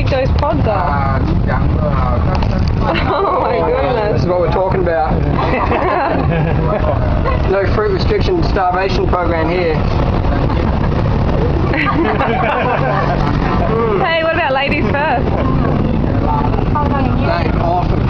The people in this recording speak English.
big those pods are. Oh my goodness. This is what we're talking about. No fruit restriction starvation program here. Hey, what about ladies first? Mate, awesome.